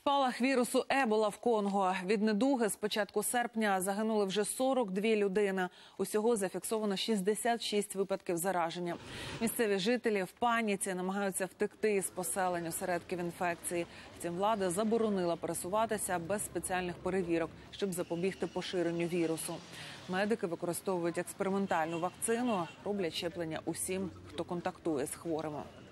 Спалах вірусу Ебола в Конго. Від недуги з початку серпня загинули вже 42 людини. Усього зафіксовано 66 випадків зараження. Місцеві жителі в паніці намагаються втекти із поселень осередків інфекції. Втім, влада заборонила пересуватися без спеціальних перевірок, щоб запобігти поширенню вірусу. Медики використовують експериментальну вакцину, роблять щеплення усім, хто контактує з хворими.